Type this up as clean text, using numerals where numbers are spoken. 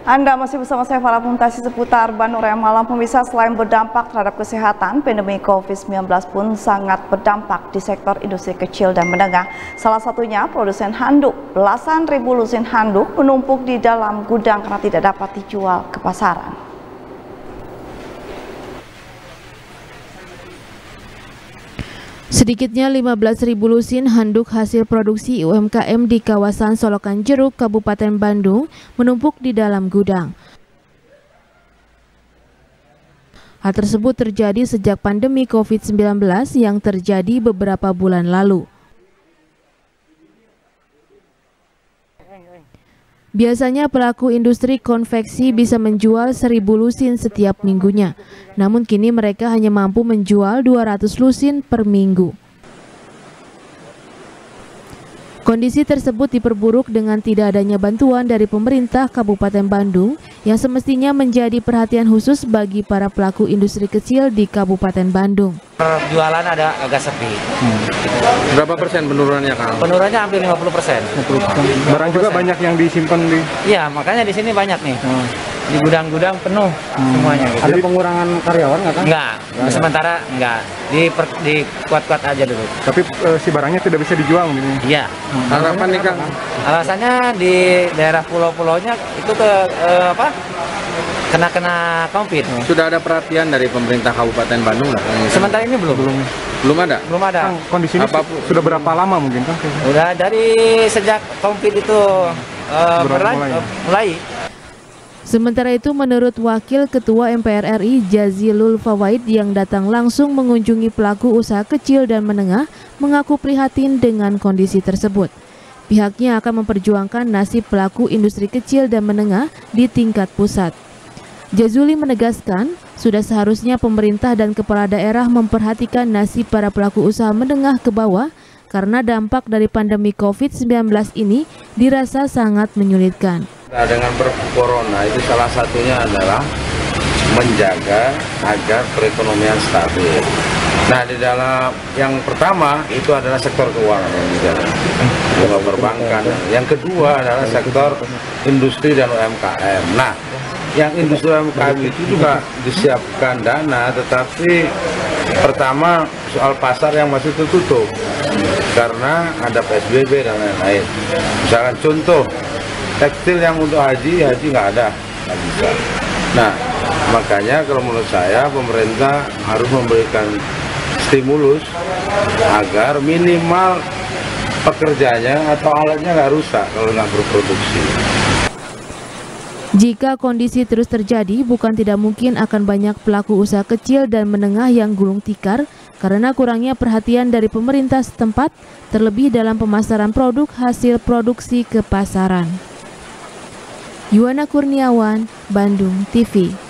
Anda masih bersama saya Farah Puntasi seputar Bandung Raya Malam. Pemirsa, selain berdampak terhadap kesehatan, pandemi COVID-19 pun sangat berdampak di sektor industri kecil dan menengah. Salah satunya produsen handuk. Belasan ribu lusin handuk menumpuk di dalam gudang karena tidak dapat dijual ke pasaran. Sedikitnya 15.000 lusin handuk hasil produksi UMKM di kawasan Solokan Jeruk, Kabupaten Bandung menumpuk di dalam gudang. Hal tersebut terjadi sejak pandemi COVID-19 yang terjadi beberapa bulan lalu. Biasanya pelaku industri konveksi bisa menjual 1.000 lusin setiap minggunya. Namun kini mereka hanya mampu menjual 200 lusin per minggu. Kondisi tersebut diperburuk dengan tidak adanya bantuan dari pemerintah Kabupaten Bandung yang semestinya menjadi perhatian khusus bagi para pelaku industri kecil di Kabupaten Bandung. Jualan ada agak sepi. Berapa persen penurunannya, Kang? Penurunannya hampir 50%. Barang juga banyak yang disimpan di... Iya, makanya di sini banyak nih. Di gudang-gudang penuh semuanya. Gitu. Ada pengurangan karyawan nggak, Kang? Enggak, sementara enggak. Di kuat-kuat aja dulu. Tapi si barangnya tidak bisa dijual ini. Iya. Harapan nih, Kang? Alasannya di daerah pulau-pulaunya itu kena COVID. Sudah ada perhatian dari pemerintah Kabupaten Bandung nggak? Sementara ini belum ada. Belum ada. Kang, kondisi ini sudah berapa lama mungkin, Kang? Udah dari sejak COVID itu mulai. Sementara itu, menurut Wakil Ketua MPR RI Jazilul Fawaid yang datang langsung mengunjungi pelaku usaha kecil dan menengah, mengaku prihatin dengan kondisi tersebut. Pihaknya akan memperjuangkan nasib pelaku industri kecil dan menengah di tingkat pusat. Jazuli menegaskan, sudah seharusnya pemerintah dan kepala daerah memperhatikan nasib para pelaku usaha menengah ke bawah karena dampak dari pandemi COVID-19 ini dirasa sangat menyulitkan. Nah, dengan corona itu salah satunya adalah menjaga agar perekonomian stabil. Nah, di dalam yang pertama itu adalah sektor keuangan yang dijaga, juga perbankan. Yang kedua adalah sektor industri dan UMKM. Nah, yang industri UMKM itu juga disiapkan dana, tetapi pertama soal pasar yang masih tertutup karena ada PSBB dan lain-lain. Misalkan contoh tekstil yang untuk haji nggak ada, nggak bisa. Nah, makanya kalau menurut saya pemerintah harus memberikan stimulus agar minimal pekerjanya atau alatnya nggak rusak kalau nggak berproduksi. Jika kondisi terus terjadi, bukan tidak mungkin akan banyak pelaku usaha kecil dan menengah yang gulung tikar karena kurangnya perhatian dari pemerintah setempat, terlebih dalam pemasaran produk hasil produksi ke pasaran. Yuwana Kurniawan, Bandung TV.